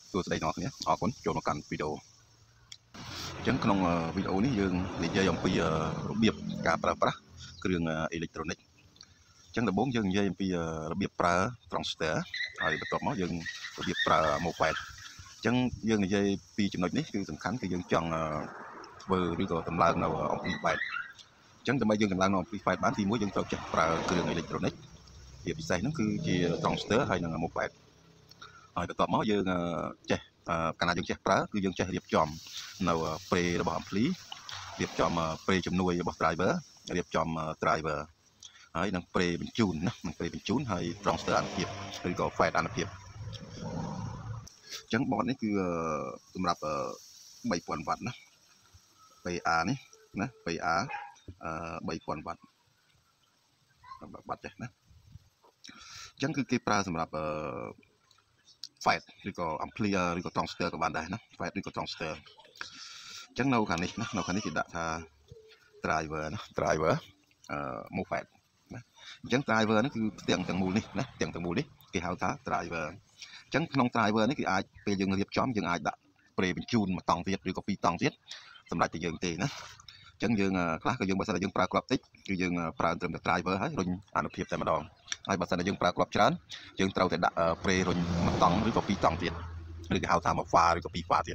tôi sẽ đây nó nhé họ cũng cho nó cần video chẳng trong video này dương để chơi dòng bây giờ biệp cả pra cái đường electronic chẳng là 4 dương dây bây giờ biệp pra transfer rồi bắt đầu máu dương biệp pra một vài chẳng dương dây piចំណុចនេះគឺសំខាន់គឺយើងចង់ធ្វើឬក៏តម្លើងនៅអំពីបែបចឹងដើម្បីយើងតម្លើងនៅអំពីបែបបានទី1យើងត្រូវចេះប្រើគ្រឿងអេឡិចត្រូនិកជាពិសេសហ្នឹងគឺជា transistor ហើយនឹងមួយបែបហើយបន្ទាប់មកយើងចេះកាលណាយើងចេះប្រើគឺយើងចេះរៀបចំនៅ pre របស់ ampli រៀបចំ pre ជំនួយរបស់ driver រៀបចំ driver ហើយនឹង pre បញ្ជូនណានឹង pre បញ្ជូនហើយ transistor អានុភាពឬក៏ fade អានុភាពចឹងបតនេះគឺសម្រាប់ 3000 វ៉ាត់ណា PA នេះណា PA 3000 វ៉ាត់សម្រាប់បាត់ចេះណាចឹងគឺគេប្រើសម្រាប់ fade ឬក៏ ampli ឬក៏ transistor ក៏បានដែរណា fade ឬក៏ transistor ចឹងនៅខាងនេះណានៅខាងនេះគេដាក់ថា driver ណា driver មក fade ណាអញ្ចឹង driver ហ្នឹងគឺផ្ទាំងមូលនេះណាផ្ទាំងមូលនេះគេហៅថា driver អញ្ចឹងក្នុង driver នេះគឺអាចពេលយើងរៀបចំយើងអាចដាក់ pre បញ្ជូនមួយតង់ទៀតឬក៏ពីរតង់ទៀតសម្រាប់តែយើងទេណាអញ្ចឹងយើងខ្លះក៏យើងបើសិនតែយើងប្រើគ្រាប់តិចគឺយើងប្រើត្រឹមតែ driver ហើយរុញអានុភាពតែម្ដងហើយបើសិនតែយើងប្រើគ្រាប់ច្រើនយើងត្រូវតែដាក់ pre រុញមួយតង់ឬក៏ពីរតង់ទៀតឬគេហៅថាមួយ pha ឬក៏ពីរ pha ទៀត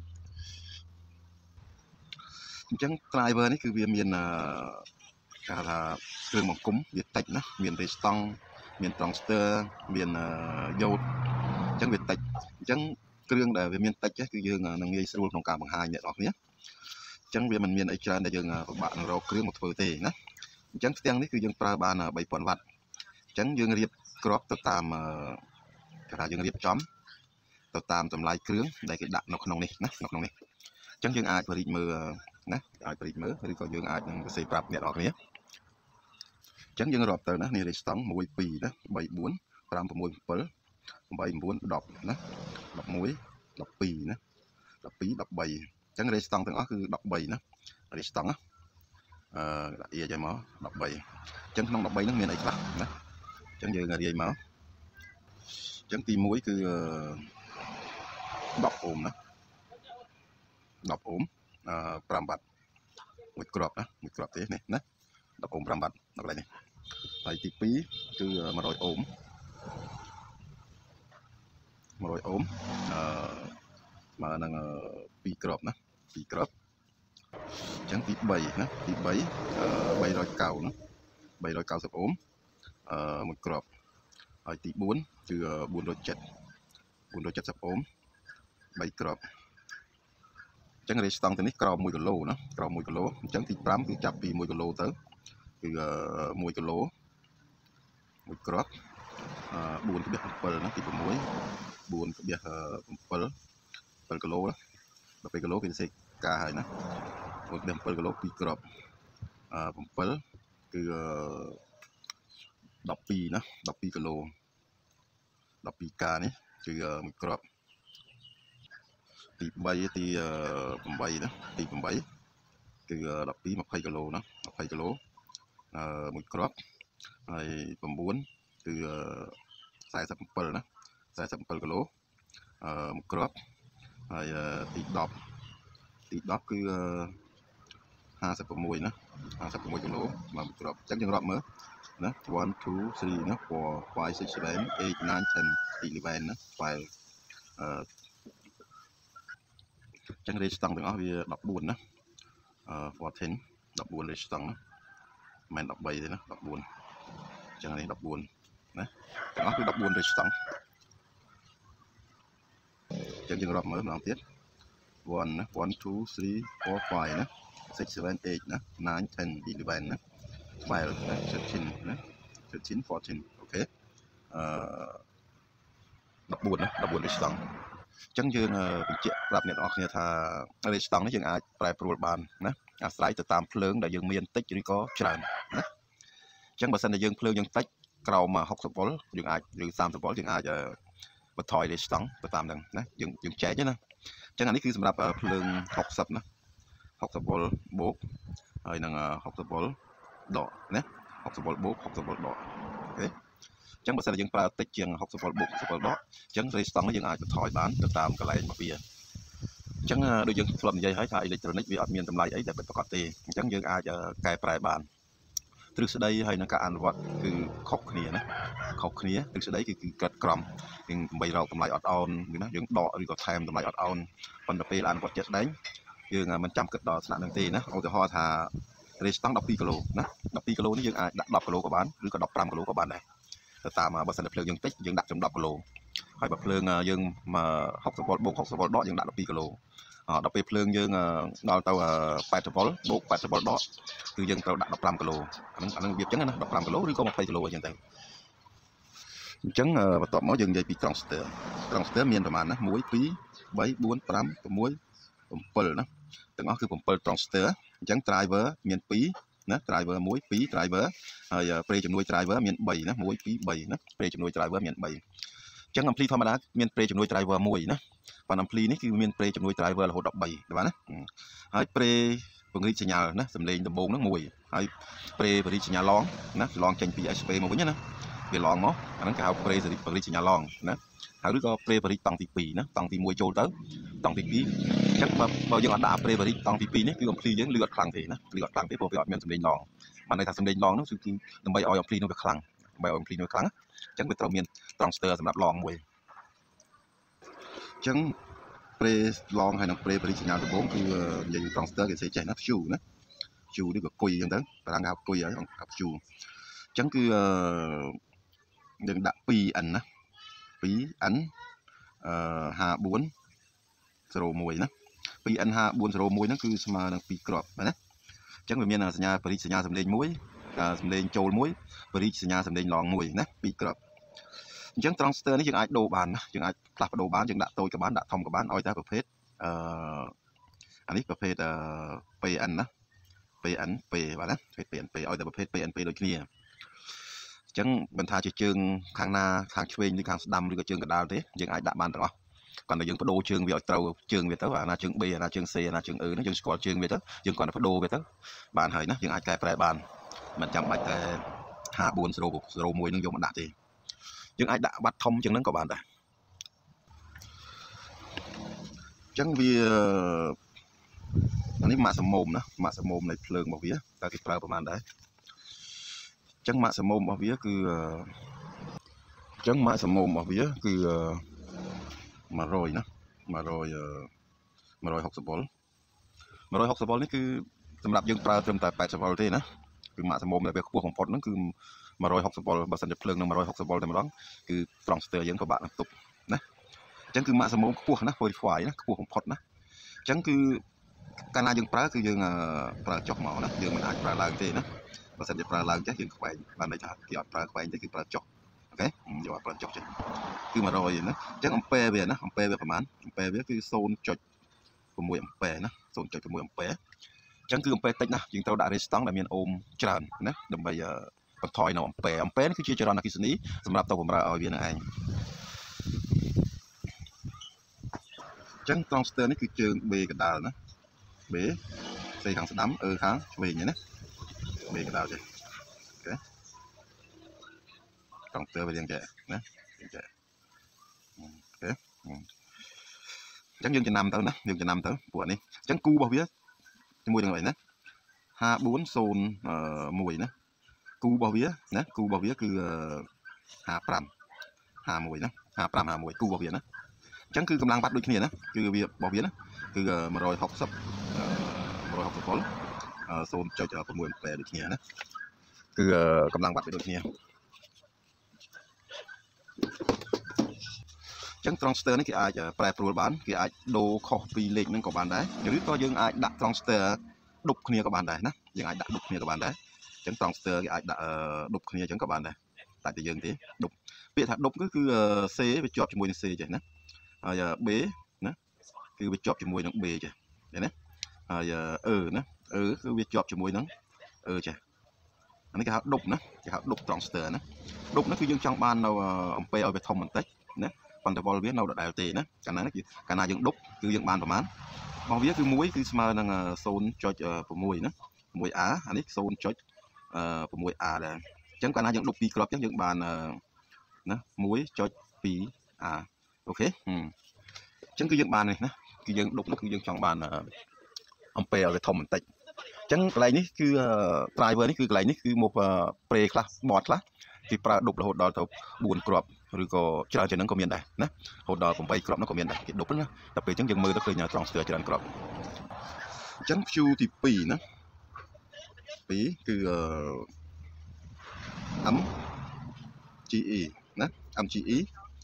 អញ្ចឹង driver នេះគឺវាមានគេហៅថាគ្រឿងបង្គុំវាតិចណាមាន resistance មាន transistor មានdiode អញ្ចឹងវាតិចអញ្ចឹងគ្រឿងដែលវាមានតិចគឺយើងនឹងងាយស្រួលក្នុងការបង្ហាញអ្នកនរគ្នាអញ្ចឹងវាមិនមានអីច្រើនដែលយើងពិបាកនឹងរកគ្រឿងមកធ្វើទេណាអញ្ចឹងផ្ទាំងនេះគឺយើងប្រើបាន 3000 វ៉ាត់អញ្ចឹងយើងរៀបគ្រាប់ទៅតាមគេថាយើងរៀបចំទៅតាមតម្លៃគ្រឿងដែលគេដាក់នៅក្នុងនេះណានៅក្នុងនេះអញ្ចឹងយើងអាចបរិយាមើលណាអាចបរិយាមើលឬក៏យើងអាចនឹងសរសេរប្រាប់អ្នកនរគ្នាអញ្ចឹងយើងរាប់ទៅណានេះ resistance 1 2ណា3 4 5 6 7 8 9 10ណា11 12ណាអញ្ចឹង resistance ទាំងអស់គឺ13ណា resistance ណាដាក់អៀចឲ្យមក13អញ្ចឹងក្នុង13ហ្នឹងមានអីខ្លះណាអញ្ចឹងយើងរាយមកអញ្ចឹងទី1គឺ10 អូមណា10 អូម5 វ៉ាត់មួយគ្រាប់ណាមួយគ្រាប់ទេនេះណា10 អូម 5 វ៉ាត់នៅកន្លែងនេះហើយទី2គឺ100 អូម100 អូមមកនឹង2 គ្រាប់ណា2 គ្រាប់អញ្ចឹងទី3ណាទី3 390ណា390 អូមមួយគ្រាប់ហើយទី4គឺ470 អូម3 គ្រាប់អញ្ចឹង resistance ទៅនេះក្រោម1 គីឡូណាក្រោម1 គីឡូអញ្ចឹងទី5គឺចាប់ពី1 គីឡូទៅគឺ1 គីឡូមួយគ្រាប់4.7ណាទី6 4.7 7 គីឡូណា12 គីឡូគេសេកការហើយណា1.7 គីឡូ2 គ្រាប់7គឺ12ណា12 គីឡូ12 កានេះគឺមួយគ្រាប់ទី3ទី8ណាទី8គឺ12 20 គីឡូណា20 គីឡូមួយគ្រាប់ហើយ9គឺ47ណា47 គីឡូមួយគ្រាប់ហើយទី10គឺ56ណា56 គីឡូមកមួយគ្រាប់អញ្ចឹងយើងរាប់មើលណា1 2 3ណា4 5 6 7 8 9 10 11ណា12ចឹង resistance ទាំងអស់វា14ណា14 resistance ណាមិន13ទេណា14ចឹងនេះ14ណាទាំងអស់គឺ14 resistance ចឹងយើងរាប់មើលម្ដងទៀត1 2 3 4 5ណា6 7 8ណា9 10 11ណា12ណា13ណា13 14អូខេ14ណា14 resistanceអញ្ចឹងយើងបញ្ជាក់ប្រាប់អ្នកនរគ្នាថា resistance នេះយើងអាចប្រែប្រួលបានណាអាស្រ័យទៅតាមភ្លើងដែលយើងមានតិចឬក៏ច្រើនណាអញ្ចឹងបើសិនតែយើងភ្លើងយើងតិចក្រោម60 វ៉ុលយើងអាចឬ30 វ៉ុលយើងអាចបន្ថយ resistance ទៅតាមហ្នឹងណាយើងចែកណាអញ្ចឹងអានេះគឺសម្រាប់ភ្លើង60ណា60 វ៉ុលបូកហើយនឹង60 វ៉ុលដកណា60 វ៉ុលបូក60 វ៉ុលដកអូខេចឹងបើសិនជាយើងប្រើតិចជាង60វ៉ុលបូក60វ៉ុលដកចឹង resistance យើងអាចបន្ថយបានទៅតាមកន្លែងរបស់វាចឹងដូចយើងធ្លាប់និយាយហើយថា electronic វាអត់មានតម្លៃអីដែលពិតប្រាកដទេអញ្ចឹងយើងអាចកែប្រែបានទ្រឹស្ដីហើយនឹងការអនុវត្តគឺខុសគ្នាណាខុសគ្នាទ្រឹស្ដីគឺកាត់ក្រមយើងដើម្បីរកតម្លៃអត់អោនណាយើងដកឬក៏ថែមតម្លៃអត់អោនប៉ុន្តែពេលអនុវត្តជាក់ស្ដែងយើងមិនចាំគិតដល់ស្នាក់នឹងទេណាឧទាហរណ៍ថា resistance 12គីឡូណា12គីឡូនេះយើងអាចដាក់10គីឡូក៏បានឬក៏15គីឡូក៏បានដែរទៅតាមបើសិនតែភ្លើងយើងតិចយើងដាក់ចំ10គីឡូហើយបើភ្លើងយើង60វ៉ុលបូក60វ៉ុលដកយើងដាក់12គីឡូដល់ពេលភ្លើងយើងដល់ទៅ80វ៉ុលបូក80វ៉ុលដកគឺយើងត្រូវដាក់15គីឡូអានឹងវាអញ្ចឹងណា15គីឡូឬក៏20គីឡូអញ្ចឹងទៅអញ្ចឹងបន្ទាប់មកយើងនិយាយពី transistor មានប្រមាណណា1 2 3 4 5 6 7ណាទាំងអស់គឺ7 transistor អញ្ចឹង driver មាន2ណា driver 1 2 driver ហើយ pre ជំនួយ driver មាន3ណា1 2 3ណា pre ជំនួយ driver មាន3អញ្ចឹង ampli ធម្មតាមាន pre ជំនួយ driver 1ណាប៉ុន្តែ ampli នេះគឺមាន pre ជំនួយ driver រហូតដល់3បាទណាហើយ pre ពង្រីកសញ្ញាណាសំឡេងដំបូងហ្នឹង1ហើយ pre ពង្រីកសញ្ញាឡងណាឡងចេញពី SP មកវិញណាវាឡងមកអាហ្នឹងគេហៅ pre ពង្រីកសញ្ញាឡងណាហើយឬក៏ pre ពង្រីកតង់ទី2ណាតង់ទី1ចូលទៅតង់ទី2អញ្ចឹងបើយើងអត់ដាក់ pre ពង្រីកតង់ទី2នេះគឺ ampli យើងលឺអត់ខ្លាំងទេណាលឺអត់ខ្លាំងទេព្រោះវាអត់មានសំឡេងឡងបានន័យថាសំឡេងឡងនោះគឺដើម្បីឲ្យ ampli នោះវាខ្លាំងដើម្បីឲ្យ ampli នោះខ្លាំងអញ្ចឹងវាត្រូវមាន transistor សម្រាប់ឡងមួយអញ្ចឹង pre ឡងហើយនឹង pre ពង្រីកសញ្ញាដំបូងគឺនិយាយ transistor គេចេះណា fuse ណា fuse នេះក៏គុយអញ្ចឹងទៅបារាំងគេហៅគុយហើយហៅ fuse អញ្ចឹងគឺយើងដាក់ 2N ណា 2N 5401ណា 2N 5401ហ្នឹងគឺស្មើនឹង2គ្រាប់ណាអញ្ចឹងវាមានសញ្ញាបរិយាសញ្ញាសំឡេងមួយសំឡេងចូលមួយបរិយាសញ្ញាសំឡេងឡងមួយណា2គ្រាប់អញ្ចឹង transistor នេះយើងអាចដូរបានណាយើងអាចផ្លាស់ប្ដូរបានយើងដាក់តូចក៏បានដាក់ធំក៏បានឲ្យតែប្រភេទអានេះប្រភេទ PN ណា PNP បាទណាប្រភេទ PNP ឲ្យតែប្រភេទ PNP ដូចគ្នាអញ្ចឹងមិនថាជាជើងខាងណាខាងឆ្វេងឬខាងស្ដាំឬក៏ជើងកណ្ដាលទេយើងអាចដាក់បានទាំងអស់គាត់តែយើងបដូរជើងវាឲ្យត្រូវជើងវាទៅអាណាជើង B អាណាជើង C អាណាជើង E ហ្នឹងយើងស្គាល់ជើងវាទៅយើងគាត់តែបដូរវាទៅបានហើយណាយើងអាចកែប្រែបានមិនចាំបាច់តែ5401ហ្នឹងយកមកដាក់ទេយើងអាចដាក់បាត់ធំជាងហ្នឹងក៏បានដែរអញ្ចឹងវាអានេះម៉ាក់សមូមណាម៉ាក់សមូមនៃភ្លើងរបស់វាតើគេប្រើប្រហែលដែរអញ្ចឹងម៉ាក់សមូមរបស់វាគឺអញ្ចឹងម៉ាក់សមូមរបស់វាគឺ100ណា160វ៉ុល160វ៉ុលនេះគឺសម្រាប់យើងប្រើត្រឹមតែ80វ៉ុលទេណាគឺម៉ាក់សមូមដែលវាខ្ពស់បំផុតហ្នឹងគឺ160វ៉ុលបើសិនជាភ្លើងនឹង160វ៉ុលតែម្ដងគឺ transistor យើងពិបាកនឹងទប់ណាអញ្ចឹងគឺម៉ាក់សមូមខ្ពស់ណា qualify ណាខ្ពស់បំផុតណាអញ្ចឹងគឺកាលណាយើងប្រើគឺយើងប្រើចុះមកណាយើងមិនអាចប្រើឡើងទេណាបើសិនជាប្រើឡើងចេះយើងខ្វែងបានន័យថាគេអត់ប្រើខ្វែងទេគឺប្រើចុះអូខេយកប្រើចុះចេះគឺ100ណាអញ្ចឹងអំពែវាណាអំពែវាប្រហែលអំពែវាគឺ 0.6 អំពែណា 0.6 អំពែអញ្ចឹងគឺអំពែតិចណាស់យើងត្រូវដាក់ resistance ដែលមានអូមច្រើនណាដើម្បីបន្ថយនៅអំពែនេះគឺជាចរន្តអគ្គិសនីសម្រាប់ទៅបម្រើឲ្យវានឹងឯងអញ្ចឹង transistor នេះគឺជើង B កណ្ដាលណា B C ខាងស្ដាំ E ខាងឆ្វេងណា B កណ្ដាលចេះអូខេ transistor វាយ៉ាងចេះណាយ៉ាងចេះអូខេអញ្ចឹងយើងចំណាំទៅណាយើងចំណាំទៅពួកនេះអញ្ចឹងគូរបស់វាជាមួយនឹងអីណា5401ណាគូរបស់វាណាគូរបស់វាគឺ55 51ណា55 51គូរបស់វាណាអញ្ចឹងគឺកម្លាំងបាត់ដូចគ្នាណាគឺវារបស់វាណាគឺ160វ៉ុល0.6 អំពែដូចគ្នាណាគឺកម្លាំងបាត់ដូចគ្នាអញ្ចឹង transistor នេះគេអាចប្រែប្រួលបានគេអាចដូរខុសពីលេខហ្នឹងក៏បានដែរឬក៏យើងអាចដាក់ transistor ដប់គ្នាក៏បានដែរណាយើងអាចដាក់ដប់គ្នាក៏បានដែរអញ្ចឹង transistor គេអាចដាក់ដប់គ្នាអញ្ចឹងក៏បានដែរតែតែយើងទេដប់ពាក្យថាដប់គឺ C វាជាប់ជាមួយនឹង C ចេះណាហើយ B ណាគឺវាជាប់ជាមួយនឹង B ចេះឃើញណាហើយ E ណា E គឺវាជាប់ជាមួយនឹង E ចេះអានេះគេហៅដប់ណាគេហៅដប់ transistor ណាដប់នោះគឺយើងចង់បាននៅអំពែឲ្យវាធំបន្តិចណាប៉ុន្តែវ៉ុលវានៅដដែលទេណាកាលណាយើងដប់គឺយើងបានប្រមាណរបស់វាគឺ1គឺស្មើនឹង 0.6 ណា 1A អានេះ 0.6A ដែរអញ្ចឹងកាលណាយើងដប់2គ្រាប់អញ្ចឹងយើងបានណា1.2 អូខេអញ្ចឹងគឺយើងបាននេះណាគឺយើងដុបគឺយើងចង់បានអំពែឲ្យវាធំបន្តិចអញ្ចឹងកន្លែងនេះគឺ driver នេះគឺកន្លែងនេះគឺមកប្រេខ្លះបតខ្លះគេប្រើដុបរហូតដល់ទៅ4គ្រាប់ឬក៏ច្រើនជាងហ្នឹងក៏មានដែរណារហូតដល់8គ្រាប់ហ្នឹងក៏មានដែរគេដុបណាតែពេលអញ្ចឹងយើងមើលទៅឃើញត្រង់ស្ទើរច្រើនគ្រាប់អញ្ចឹង Q ទី2ណា2គឺ MGE ណា MGE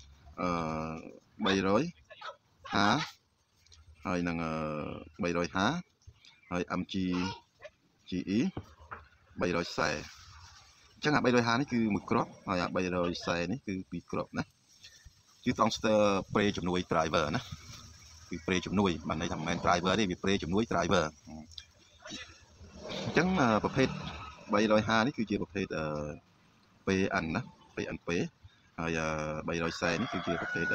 300H ហើយនឹង300H ហើយ MGE 340អញ្ចឹងអា 350 នេះគឺ1គ្រាប់ហើយអា 340 នេះគឺ2គ្រាប់ណាគឺ transfer ប្រេជំនួយ driver ណាគឺប្រេជំនួយបានន័យថាមិនមែន driver ទេវាប្រេជំនួយ driver អញ្ចឹងប្រភេទ 350 នេះគឺជាប្រភេទPN ណា PNP ហើយ340 នេះគឺជាប្រភេទ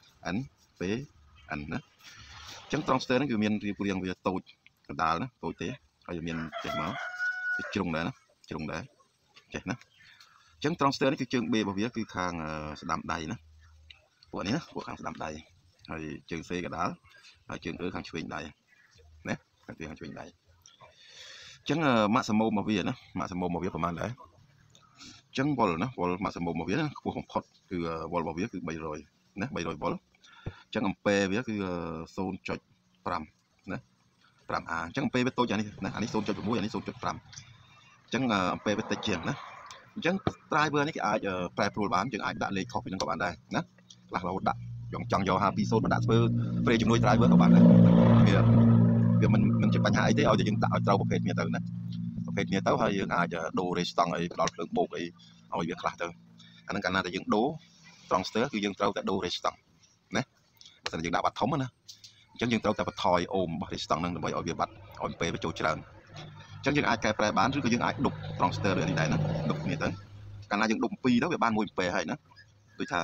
NPN ណាអញ្ចឹង transfer នេះគឺមានរៀងវាតូចកណ្ដាលណាតូចទេហើយវាមានចេះមកវាជ្រុងដែរណាជ្រុងដែរចេះណាអញ្ចឹង transfer នេះគឺជើង B របស់វាគឺខាងស្ដាំដៃណាពួកនេះណាពួកខាងស្ដាំដៃហើយជើង C កណ្ដាលហើយជើង E ខាងឆ្វេងដៃណាខាងឆ្វេងដៃអញ្ចឹង maximum របស់វាណា maximum របស់វាប្រហែលដែរអញ្ចឹង volt ណា volt maximum របស់វាណាខ្ពស់បំផុតគឺ volt របស់វាគឺ300ណា300 volt អញ្ចឹងអំពែវាគឺ 0.5 ណា 5A អញ្ចឹងអំពែវាតូចអានេះណាអានេះ 0.6 អានេះ 0.5 អញ្ចឹងអំពែវាតិចជាងណាអញ្ចឹង driver នេះគេអាចប្រែប្រួលបានយើងអាចដាក់លេខខុសពីហ្នឹងក៏បានដែរណាខ្លះរហូតដាក់ចង់យក520មកដាក់ធ្វើប្រេជំនួយ driver ក៏បានដែរវាមិនជាបញ្ហាអីទេឲ្យតែយើងដាក់ឲ្យត្រូវប្រភេទគ្នាទៅណាប្រភេទគ្នាទៅហើយយើងអាចដូរ resistance អីផ្ដល់ភ្លើងបូកអីឲ្យវាខ្លះទៅអាហ្នឹងកាលណាតែយើងដូរ transfer គឺយើងត្រូវតែដូរ resistance ណាបើមិនយើងដាក់បាត់ធំណាអញ្ចឹងយើងត្រូវតែបន្ថយអូមរបស់ resistance ហ្នឹងដើម្បីឲ្យវាបាត់ឲ្យពេលវាចូលច្រើនអញ្ចឹងយើងអាចកែប្រែបានឬក៏យើងអាចដុប transfer ឬនេះដែរណាដុបគ្នាទៅកាលណាយើងដុប2ទៅវាបាន1ពេលហើយណាដូចថា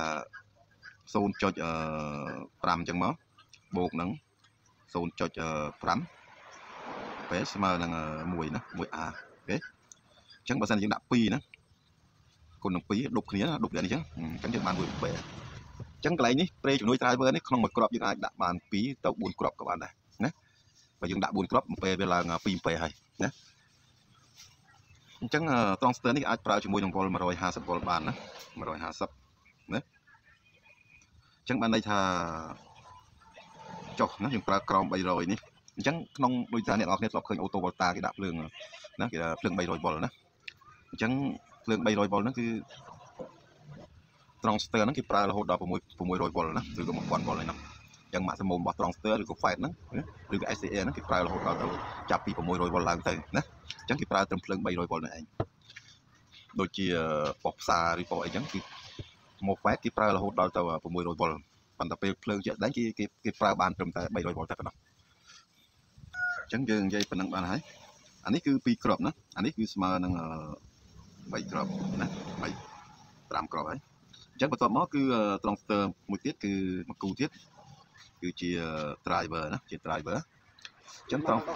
0.5 អញ្ចឹងមកបូកនឹង 0.5 ពេលស្មើនឹង1ណា 1A អូខេអញ្ចឹងបើសិនយើងដាក់2ណាគុណនឹង2ដុបគ្នាដុបយ៉ាងនេះអញ្ចឹងយើងបាន1ពេលអញ្ចឹងកន្លែងនេះប្រេជំនួយ driver នេះក្នុងមួយគ្រាប់យើងអាចដាក់បាន2ទៅ4គ្រាប់ក៏បានដែរណាបើយើងដាក់4គ្រាប់ពេលវាឡើង2ពេលហើយណាអញ្ចឹង transfer នេះអាចប្រើជាមួយនឹង volt 150 volt បានណា150ណាអញ្ចឹងបានន័យថាចុះណាយើងប្រើក្រោម300នេះអញ្ចឹងក្នុងដូចថាអ្នកនរគ្នាធ្លាប់ឃើញអូតូវ៉ុលតាគេដាក់ភ្លើងណាគេដាក់ភ្លើង300 volt ណាអញ្ចឹងភ្លើង300 volt ហ្នឹងគឺ transfer ហ្នឹងគេប្រើរហូតដល់600 volt ណាឬក៏1000 volt ហ្នឹងអញ្ចឹង maximum របស់ transfer ឬក៏ FET ហ្នឹងឬក៏ SCA ហ្នឹងគេប្រើរហូតដល់ទៅចាប់ពី600 volt ឡើងទៅណាអញ្ចឹងគេប្រើត្រឹមភ្លើង300 volt ហ្នឹងឯងដូចជាប៉ុសផ្សារឬប៉ុសអីចឹងគឺមក FET គេប្រើរហូតដល់ទៅ600 volt ប៉ុន្តែពេលភ្លើងជាក់ស្ដែងគេប្រើបានត្រឹមតែ300 volt តែប៉ុណ្ណោះអញ្ចឹងយើងនិយាយប៉ុណ្ណឹងបានហើយអានេះគឺ2គ្រាប់ណាអានេះគឺស្មើនឹង3គ្រាប់ណា5គ្រាប់ហើយអញ្ចឹងបន្ទាប់មកគឺ transfer មួយទៀតគឺមួយគូទៀតគឺជា driver ណាជា driver អញ្ចឹងត្រង់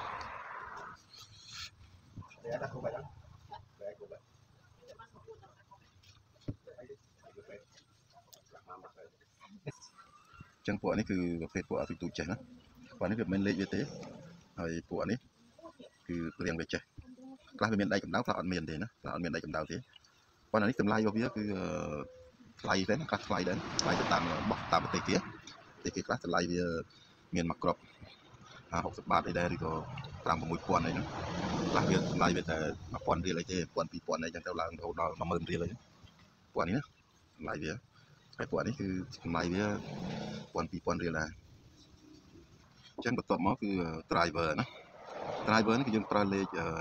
ចឹងពួកនេះគឺប្រភេទពួកអត់ទូចេះណាពួកនេះវាមិនមែនលេខវាទេហើយពួកនេះគឺរៀងវាចេះខ្លះវាមានដៃកម្ដៅខ្លះអត់មានទេណាខ្លះអត់មានដៃកម្ដៅទេប៉ុន្តែនេះតម្លៃរបស់វាគឺថ្លៃដែរខ្លះថ្លៃដែរថ្លៃទៅតាមបោះតាមប្រទេសគេខ្លះតម្លៃវាមានមួយគ្រាប់60 បាតអីដែរឬក៏5 6000អីហ្នឹងខ្លះវាតម្លៃវាតែ1000រៀលអីទេ1000 2000អីចឹងទៅឡើងរហូតដល់10000រៀលអីពួកនេះណាតម្លៃវាហើយពួកនេះគឺតម្លៃវា1000 2000រៀលដែរអញ្ចឹងបន្ទាប់មកគឺ driver ណា driver នេះគឺយើងប្រើលេខអ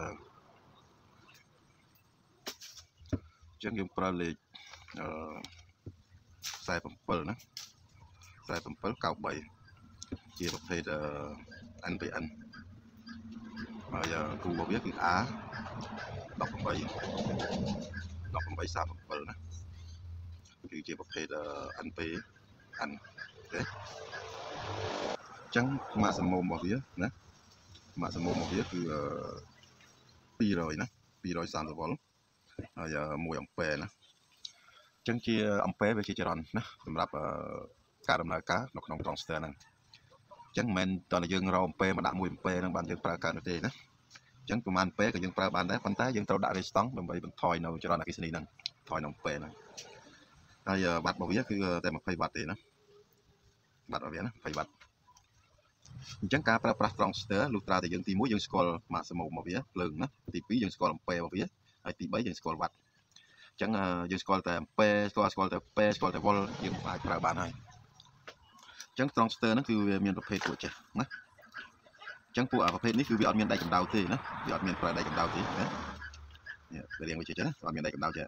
ញ្ចឹងយើងប្រើលេខ47ណា4793ជាប្រភេទNPN ហើយគូរបស់វាគឺ A 1837ណាគឺជាប្រភេទ NPN អូខេអញ្ចឹង maximum របស់វាណា maximum របស់វាគឺ200ណា230 volt ហើយ1 ampere ណាអញ្ចឹងជាអំពែវាជាចរន្តណាសម្រាប់ការដំណើរការនៅក្នុង transistor ហ្នឹងចឹងមិនមែនតើយើងរកអំពែមកដាក់មួយអំពែហ្នឹងបានយើងប្រើកើតនោះទេណាចឹងប្រហែលអំពែក៏យើងប្រើបានដែរប៉ុន្តែយើងត្រូវដាក់ resistance ដើម្បីបន្ថយនៅចរន្តអគ្គិសនីហ្នឹងថយនៅអំពែហ្នឹងហើយវ៉ាត់របស់វាគឺតែ20វ៉ាត់ទេណាវ៉ាត់របស់វាណា20វ៉ាត់អញ្ចឹងការប្រើប្រាស់ transistor លុះត្រាតែយើងទី1យើងស្គាល់ maximum របស់វាភ្លើងណាទី2យើងស្គាល់អំពែរបស់វាហើយទី3យើងស្គាល់វ៉ាត់អញ្ចឹងយើងស្គាល់តែអំពែស្គាល់តែពែស្គាល់តែ volt យើងអាចប្រើបានហើយអញ្ចឹង transistor ហ្នឹងគឺវាមានប្រភេទពួកចេះណាអញ្ចឹងពួកប្រភេទនេះគឺវាអត់មានដៃកម្ដៅទេណាវាអត់មានប្រើដៃកម្ដៅទេណានេះវារៀងវាចេះណាអត់មានដៃកម្ដៅទេអ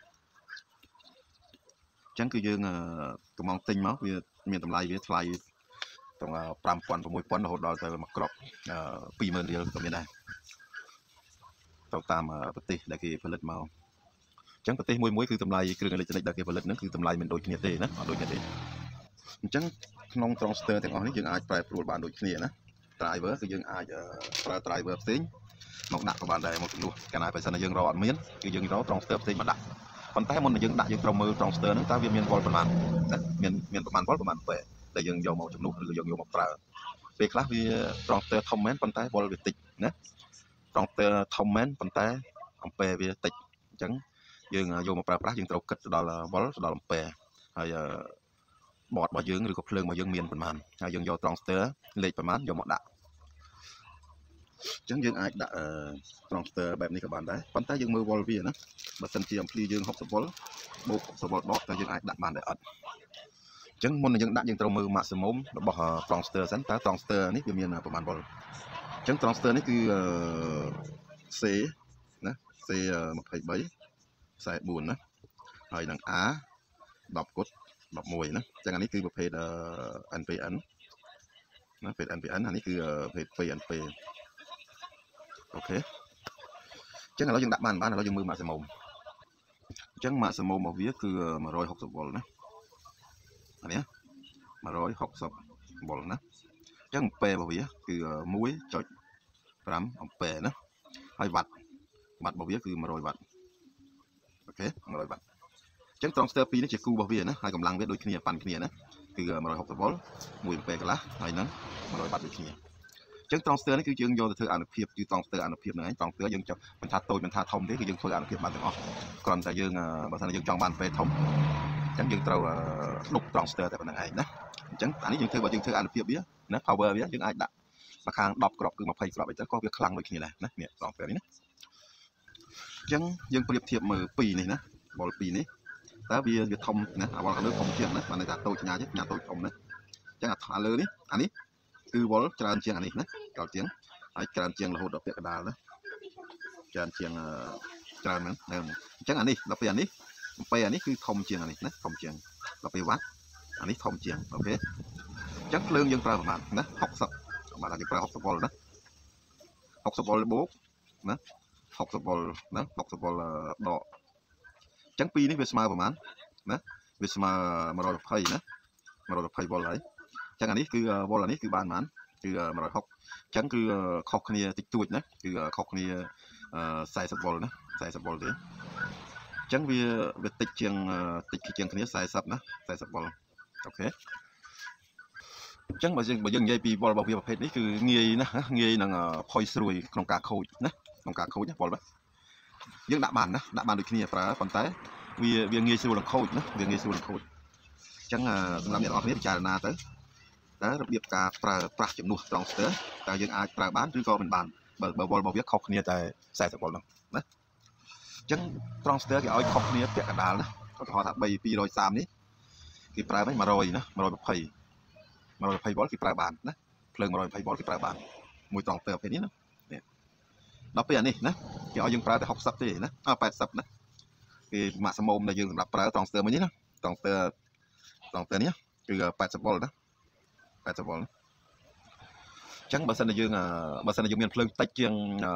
ញ្ចឹងគឺយើងកំងទិញមកវាមានតម្លៃវាថ្លៃទាំង 5,000 6,000 រហូតដល់ទៅមួយគ្រាប់ 20,000 រៀលក៏មានដែរទៅតាមប្រទេសដែលគេផលិតមកអញ្ចឹងប្រទេសមួយគឺតម្លៃគ្រឿងអេឡិចត្រូនិកដែលគេផលិតហ្នឹងគឺតម្លៃមិនដូចគ្នាទេណាអត់ដូចគ្នាទេអញ្ចឹងក្នុង transistor ទាំងអស់នេះយើងអាចប្រែប្រួលបានដូចគ្នាណា driver គឺយើងអាចប្រើ driver ផ្សេងមកដាក់ក៏បានដែរមកជំនួសកាលណាបើសិនតែយើងរកអត់មានគឺយើងរក transistor ផ្សេងមកដាក់ប៉ុន្តែមុននឹងយើងដាក់យើងត្រូវមើល transistor ហ្នឹងតើវាមាន volt ប៉ុន្មានណាមានប្រមាណ volt ប្រមាណពេលដែលយើងយកមកជំនួសឬយើងយកមកប្រើពេលខ្លះវា transistor ធំមែនប៉ុន្តែ volt វាតិចណា transistor ធំមែនប៉ុន្តែអំពែវាតិចអញ្ចឹងយើងយកមកប្រើប្រាស់យើងត្រូវគិតទៅដល់ volt ទៅដល់អំពែហើយបតរបស់យើងឬក៏ភ្លើងរបស់យើងមានប៉ុន្មានហើយយើងយក transistor លេខប៉ុន្មានយកមកដាក់អញ្ចឹងយើងអាចដាក់ transistor បែបនេះក៏បានដែរប៉ុន្តែយើងមើល volt វាណាបើសិនជាអំភ្លីយើង60 volt បូក60 volt ដកតើយើងអាចដាក់បានដែរអត់អញ្ចឹងមុននឹងយើងដាក់យើងត្រូវមើល maximum របស់ transistor សិនតើ transistor នេះវាមានប្រមាណ volt អញ្ចឹង transistor នេះគឺ C ណា C 23 44ណាហើយនឹង A 10 គុត11ណាអញ្ចឹងអានេះគឺប្រភេទ NPN ណាប្រភេទ NPN អានេះគឺប្រភេទ PNP អូខេអញ្ចឹងឥឡូវយើងដាក់បានឥឡូវយើងមើល maximum អញ្ចឹង maximum របស់វាគឺ160 volt ណាអានេះ160 volt ណាអញ្ចឹងអំពែរបស់វាគឺ 1.5 អំពែណាហើយវ៉ាត់របស់វាគឺ100វ៉ាត់អូខេ100វ៉ាត់អញ្ចឹង transistor 2នេះជាគូរបស់វាណាហើយកម្លាំងវាដូចគ្នាប៉ាន់គ្នាណាគឺ160 volt 1អំពែកន្លះហើយនឹង100វ៉ាត់ដូចគ្នាអញ្ចឹង transistor នេះគឺយើងយកទៅធ្វើអានុភាពគឺ transistor អានុភាពហ្នឹងឯង transistor យើងចាប់មិនថាតូចមិនថាធំទេគឺយើងធ្វើអានុភាពបានទាំងអស់គ្រាន់តែយើងបើសិនយើងចង់បានពេលធំអញ្ចឹងយើងត្រូវដុប transistor តែប៉ុណ្្នឹងឯងណាអញ្ចឹងអានេះយើងធ្វើបើយើងធ្វើអានុភាពវាណា power វាយើងអាចដាក់មកខាង10គ្រាប់គឺ20គ្រាប់អីទៅក៏វាខ្លាំងដូចគ្នាដែរណានេះ transistor នេះណាអញ្ចឹងយើងប្រៀបធៀបមើល2នេះណាវ៉ុល2នេះតើវាធំណាវ៉ុលខាងលើធំជាងណាបានន័យថាតូចឆ្ងាយតូចធំណាអញ្ចឹងអាលើនេះអានេះគឺវ៉ុលច្រើនជាងអានេះណាច្រើនជាងហើយច្រើនជាងរហូតដល់ពាក់កណ្ដាលណាច្រើនជាងច្រើនហ្នឹងអញ្ចឹងអានេះដល់ពេលអានេះអំពែអានេះគឺធំជាងអានេះណាធំជាងដល់ពេលវ៉ាត់អានេះធំជាងអូខេអញ្ចឹងភ្លើងយើងប្រើប្រហែលណា60បាទយើងប្រើ60 volt ណា60 volt បូកណា60 volt ណា60 volt ដកអញ្ចឹងពីរនេះវាស្មើប្រហែលណាវាស្មើ120ណា120 volt ហើយអញ្ចឹងអានេះគឺ volt អានេះគឺបានប្រហែលគឺ160អញ្ចឹងគឺខុសគ្នាតិចតួចណាគឺខុសគ្នា40 volt ណា40 volt ទេអញ្ចឹងវាតិចជាងគ្នា40ណា40 volt អូខេអញ្ចឹងបើយើងនិយាយពី volt របស់វាប្រភេទនេះគឺងាយណាងាយនឹងផុយស្រួយក្នុងការខូចណាក្នុងការខូចណា volt យើងដាក់បានណាដាក់បានដូចគ្នាប្រើប៉ុន្តែវាងាយស្រួលនឹងខូចណាវាងាយស្រួលនឹងខូចអញ្ចឹងសម្រាប់អ្នកនរគ្នាពិចារណាទៅតើរបៀបការប្រើប្រាស់ជំនួស transistor តើយើងអាចប្រើបានឬក៏មិនបានបើ volt របស់វាខុសគ្នាតែ40 volt ហ្នឹងណាអញ្ចឹង transistor គេឲ្យខុសគ្នាពាក់កណ្ដាលណាឧទាហរណ៍ថា230នេះគេប្រើវិញ100ណា120 volt គេប្រើបានណាភ្លើង120 volt គេប្រើបានមួយ transistor ប្រភេទនេះណាដល់ពេលអានេះណាគេឲ្យយើងប្រើតែ60ទេណា80ណាគេ maximum ដែលយើងសម្រាប់ប្រើ transistor មួយនេះណា transistor នេះគឺ80 volt ណា80 volt អញ្ចឹងបើសិនតែយើងមានភ្លើងតិចជាង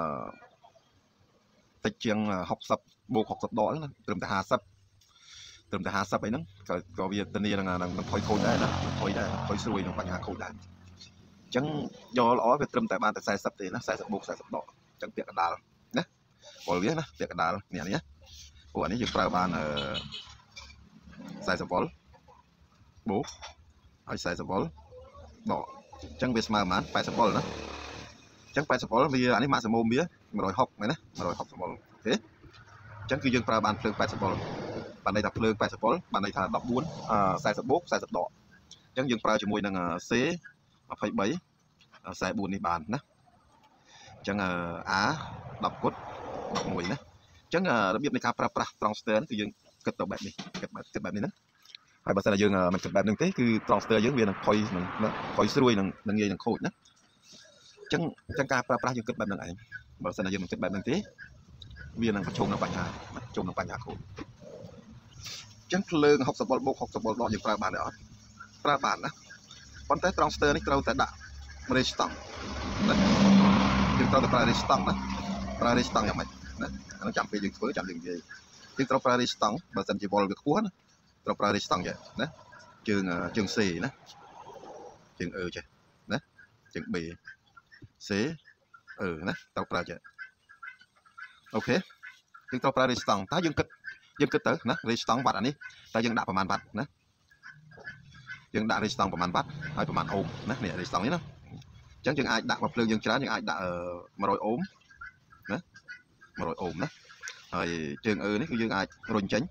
60បូក60ដកហ្នឹងណាត្រឹមតែ50អីហ្នឹងក៏វាធានានឹងផុយខូចដែរណាផុយស្រួយនឹងបញ្ហាខូចដែរអញ្ចឹងយកល្អវាត្រឹមតែបានតែ40ទេណា40បូក40ដកអញ្ចឹងពាក់កណ្ដាលណាពលវាណាពាក់កណ្ដាលនេះព្រោះអានេះយើងប្រើបាន 40 វ៉ុលបូកហើយ40 វ៉ុលដកអញ្ចឹងវាស្មើប៉ុន្មាន80 វ៉ុលណាអញ្ចឹង80 វ៉ុលវាអានេះម៉ាក់ស៊ីមុំវា160មែនណា160 វ៉ុលអូខេអញ្ចឹងគឺយើងប្រើបានភ្លើង80 វ៉ុលបានន័យថាភ្លើង80 វ៉ុលបានន័យថា14 40បូក40ដកអញ្ចឹងយើងប្រើជាមួយនឹង C 23 44នេះបានណាអញ្ចឹង A 10 គុត11ណាអញ្ចឹងរបៀបនៃការប្រើប្រាស់ transfer គឺយើងគិតទៅបែបនេះគិតបែបនេះណាហើយបើសិនតែយើងមិនគិតបែបហ្នឹងទេគឺ transfer យើងវានឹងខុយស្រួយនឹងងាយនឹងខូចណាអញ្ចឹងការប្រើប្រាស់យើងគិតបែបហ្នឹងឯងបើសិនតែយើងមិនគិតបែបហ្នឹងទេវានឹងប្រឈមនឹងបញ្ហាប្រឈមនឹងបញ្ហាខូចអញ្ចឹងភ្លើង60 វ៉ុលបូក60 វ៉ុលដកយើងប្រើបានទេអត់ប្រើបានណាប៉ុន្តែ transfer នេះត្រូវតែដាក់ resistance ណាយើងត្រូវតែប្រើ resistance ណាប្រើ resistance យ៉ាងម៉េចណាអានោះចាំពេលយើងធ្វើចាំយើងនិយាយយើងត្រូវប្រើ resistance បើសិនជា volt វាខ្ពស់ណាត្រូវប្រើ resistance ចេះណាជើង C ណាជើង E ចេះណាជើង B C E ណាត្រូវប្រើចេះអូខេយើងត្រូវប្រើ resistance តើយើងគិតទៅណា resistance វ៉ាត់អានេះតើយើងដាក់ប្រមាណវ៉ាត់ណាយើងដាក់ resistance ប្រមាណវ៉ាត់ហើយប្រមាណអូមណានេះ resistance នេះណាអញ្ចឹងយើងអាចដាក់មកភ្លើងយើងច្រើនយើងអាចដាក់100 អូមណា100 អូមណាហើយជើង E នេះគឺយើងអាចរុញចេញ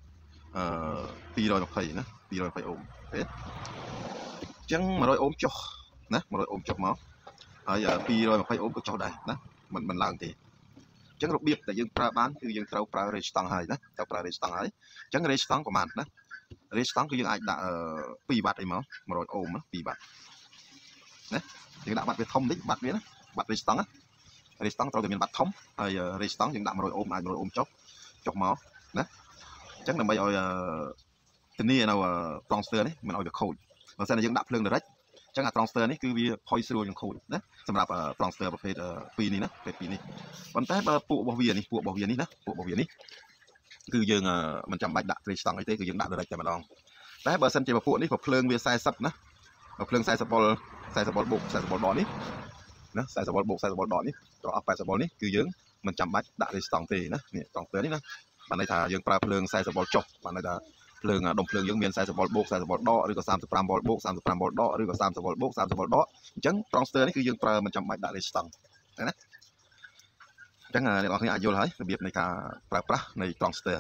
220ណា220 អូមទេអញ្ចឹង100 អូមចុះណា100 អូមចុះមកហើយ220 អូមក៏ចុះដែរណាមិនឡើងទេអញ្ចឹងរបៀបដែលយើងប្រើបានគឺយើងត្រូវប្រើ resistance ហើយណាត្រូវប្រើ resistance ហើយអញ្ចឹង resistance ប្រហែលណា resistance គឺយើងអាចដាក់2 វ៉ាត់អីមក100 អូម2 វ៉ាត់ណាយើងដាក់បាត់វាធំតិចបាត់វាណាបាត់ resistance ណា resistance ត្រូវតែមានបាត់ធំហើយ resistance យើងដាក់100 អូមអាច100 អូមចុះមកណាអញ្ចឹងដើម្បីឲ្យធានានៅ transfer នេះមិនឲ្យវាខូចបើសិនតែយើងដាក់ភ្លើង direct អញ្ចឹងអា transfer នេះគឺវាផុយស្រួលនឹងខូចណាសម្រាប់ transfer ប្រភេទ2នេះណាប្រភេទ2នេះប៉ុន្តែបើពួករបស់វានេះណាពួករបស់វានេះគឺយើងមិនចាំបាច់ដាក់ resistance អីទេគឺយើងដាក់ direct តែម្ដងតែបើសិនជាពួកនេះភ្លើងវា40ណាភ្លើង40 វ៉ុល40 វ៉ុលបូក40 វ៉ុលដកនេះណា40 វ៉ុលបូក40 វ៉ុលដកនេះទៅអស់80 វ៉ុលនេះគឺយើងមិនចាំបាច់ដាក់ resistance ទេណានេះ transfer នេះណាបានន័យថាយើងប្រើភ្លើង40 វ៉ុលចុះបានន័យថាភ្លើងដុំភ្លើងយើងមាន40 វ៉ុលបូក40 វ៉ុលដកឬក៏35 វ៉ុលបូក35 វ៉ុលដកឬក៏30 វ៉ុលបូក30 វ៉ុលដកអញ្ចឹង transfer នេះគឺយើងប្រើមិនចាំបាច់ដាក់ resistance ណាអញ្ចឹងអ្នកនរគ្នាអាចយល់ហើយរបៀបនៃការប្រើប្រាស់នៃ transfer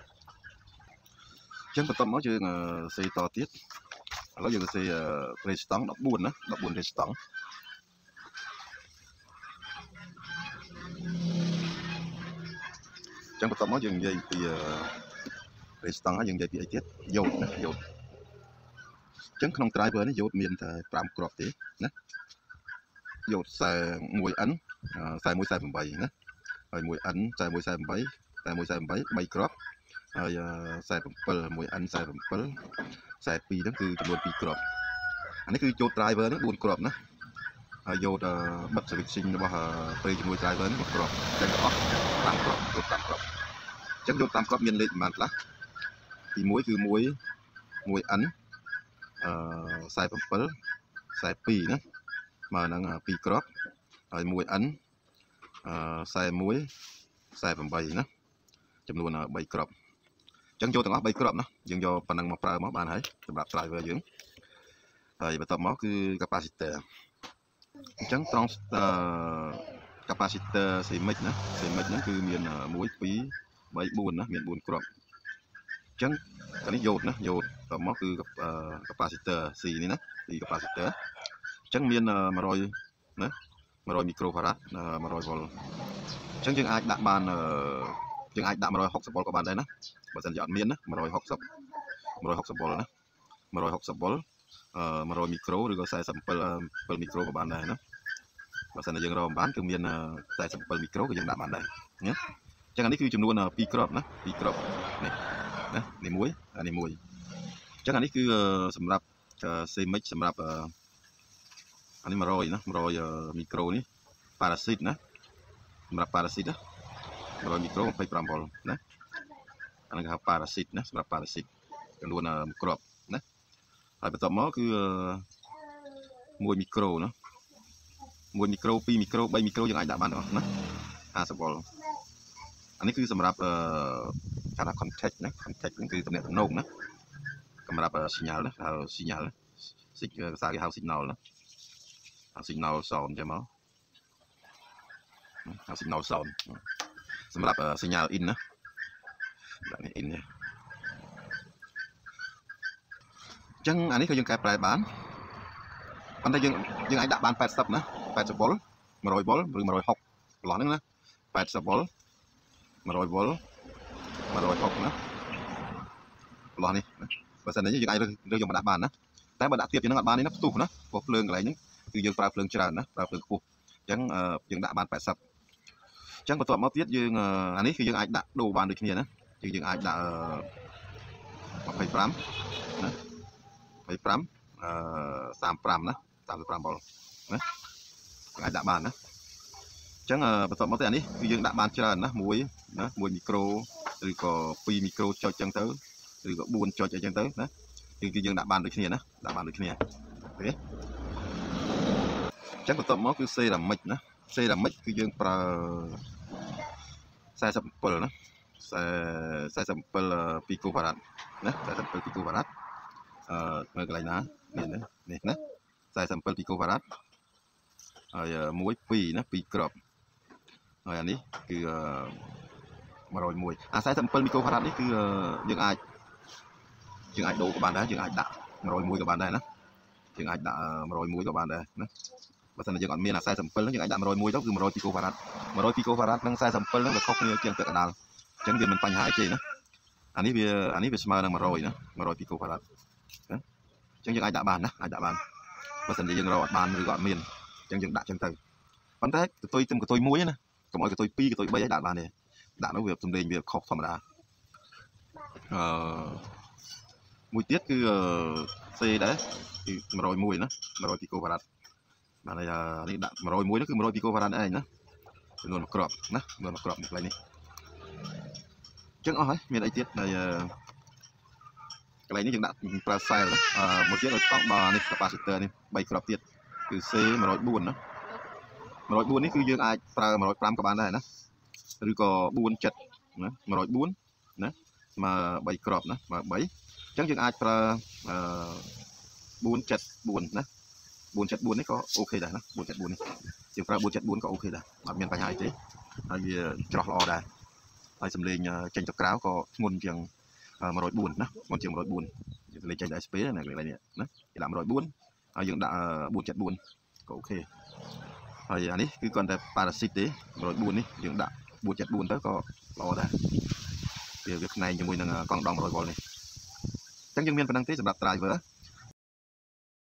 អញ្ចឹងបន្ទាប់មកយើងសេតទៀតឥឡូវយើងសេ resistance 14ណា14 resistance អញ្ចឹងបន្ទាប់មកយើងនិយាយពី resistance ហើយយើងនិយាយពីអីទៀតយ៉ូតណាយ៉ូតអញ្ចឹងក្នុង driver នេះយ៉ូតមានតែ5គ្រាប់ទេណាយ៉ូត41N 4148ណាហើយ 1N 4148 4148 3គ្រាប់ហើយ47 1N 47 42ហ្នឹងគឺចំនួន2គ្រាប់អានេះគឺយ៉ូត driver នេះ4គ្រាប់ណាហើយយ៉ូតបិទ switching របស់ពេលជាមួយ driver នេះ1គ្រាប់អញ្ចឹងអស់5គ្រាប់យ៉ូត5គ្រាប់អញ្ចឹងយកតាមគ្រាប់មានលេខប្រហែលខ្លះទី1គឺ1N 47 42ណាមកនឹង2គ្រាប់ហើយ 1N 41 48ណាចំនួន3គ្រាប់អញ្ចឹងយកទាំងអស់3គ្រាប់ណាយើងយកប៉ុណ្ណឹងមកប្រើមកបានហើយសម្រាប់ driver យើងហើយបន្ទាប់មកគឺ capacitor អញ្ចឹង capacitor CMIC ណា CMIC ហ្នឹងគឺមាន1 2 3 4ណាមាន4គ្រាប់អញ្ចឹងអានេះយ៉ូតណាយ៉ូតបន្ទាប់មកគឺ capacitor C នេះណាពី capacitor អញ្ចឹងមាន100ណា100 microfarad 100 volt អញ្ចឹងយើងអាចដាក់បានយើងអាចដាក់160 volt ក៏បានដែរណាបើមិនជាអត់មានណា160 volt ណា160 volt 100 micro ឬក៏47 micro ក៏បានដែរណាបើមិនយើងរកបានគឺមាន47 micro ក៏យើងដាក់បានដែរណាអញ្ចឹងអានេះគឺចំនួន2គ្រាប់ណា2គ្រាប់នេះណានេះមួយអានេះមួយអញ្ចឹងអានេះគឺសម្រាប់ CMIC សម្រាប់អានេះ100ណា100 micro នេះ parasite ណាសម្រាប់ parasite ណា100 micro 25 volt ណាអានេះគេហៅ parasite ណាសម្រាប់ parasite ចំនួន1គ្រាប់ណាហើយបន្ទាប់មកគឺ1 micro ណា1 micro 2 micro 3 micro យើងអាចដាក់បានទាំងអស់ណា50 volt អានេះគឺសម្រាប់គេថា contact ណា contact ហ្នឹងគឺតំណែងណា cầm đạp signal đó signal sao cái signal đó signal sound cho máu signal sound sầm đạp signal in đó in nha chẳng anh ấyคือยังcáiปลายbán còn đâyยังไอ้ดับbán 80นะ80 volt 100 volt หรือ106หลอดนึงนะ80 volt 100 volt 106นะหลอดนี่เพราะฉะนั้นยังไอ้เรื่องยังมาดับbánนะแต่มาดับเทียบยังดับbánนี่นะตู้นะพวกเพลิงอะไรนี่คือยังปลาเพลิงเจริญนะปลาเพลิงคู่ยังยังดับbán 80chẳng có tọa máu tiết dương anh ấyคือยังไอ้ดับดูbán được kiaนะยังไอ้ดับไปปรามนะไปปราม35นะ35 volt นะไอ้ดับbánนะchẳngประสบมาแต่อันนี้คือยังดับbánเจริญนะมวยนะมวยมิโครหรือก็ปีมิโครจอยจังเตอร์หรือก็บุญจอยจังเตอร์นะยังดับbán được kiaนะดับbán được kiaโอเคchẳngประสบมาคือเซดัมมิกนะเซดัมมิกคือยังปลาใส่สัมเปิลนะใส่สัมเปิลปีโกฟารัดนะใส่สัมเปิลปีโกฟารัดเมื่อไรนะนี่นะใส่สัมเปิลปีโกฟารัดมวยปีนะปีกรอบอันนี้คือมารอยมวยใส่สัมเปิลปีโกฟารัดนี่คือยังไงโดกับบ้านได้ยังไงด่ามารอยมวยกับบ้านได้นะยังไงด่ามารอยมวยกับบ้านได้นะเพราะฉะนั้นยังอ่อนมีนะใส่สัมเปิลแล้วยังไงด่ามารอยมวยก็คือมารอยปีโกฟารัดปีโกฟารัดนั่งใส่สัมเปิลแล้วก็ครบเนี่ยเกี่ยงเตะกระดาษจังเดี๋ยวมันปัญหาจริงนะอันนี้เป็นสมาร์ทมารอยนะมารอยปีโกฟารัดนะจังยังไงด่าบานนะไอ้ด่าบานเพราะฉะนั้นยังรอดบานหรือก่อนเมียนจังด่าจังเตยปัญหาตัวจำกับตัวมุ้ยนะกับmọiตัวปีกับตัวใบด่าบานเนี่ยด่าnó việc tùm đền việc khócธรรมดามุ้ยtiếtคือC đấyคือมารอยมุ้ยนะมารอยปีโกฟารัดmà nàyนี่ด่ามารอยมุ้ยนั่นคือมารอยปีโกฟารัดอะไรนะจำนวนกรอบนะจำนวนกรอบอะไรนี่จังอ๋อมีอะไรติดในcái này những đặt pra sai rồi một chiếc là tóc bò này capacitor này bayกรอบติดคือ C มาร้อยบุญนะมาร้อยบุญนี่คือยังไอ้ปลามาร้อยปรามกับบ้านได้นะหรือก็บุญจัดนะมาร้อยบุญนะมาใบกรอบนะมาใบจังยังไอ้ปลาบุญจัดบุญนะบุญจัดบุญนี่ก็โอเคได้นะบุญจัดบุญนี่ยังปลาบุญจัดบุญก็โอเคได้แบบมีปัญหาอะไรไอ้จะรอได้ไอ้สำเร็จจังจักราวก็งุนจังมาร้อยบุญนะมันจังมาร้อยบุญเลยใจได้สเปซnàyอะไรเนี่ยนะจะด่ามาร้อยบุญยังด่าบุญจัดบุญก็โอเคอันนี้คือก่อนแต่ปาราซิตđấyร้อยบุญนี่ยังด่าบุญจัดบุญtớiก็รอได้เดี๋ยวviệc nàyยังมีหนึ่งกองดองร้อยบอลนี่จังยังมีเป็นดังที่สำหรับตรายเวอร์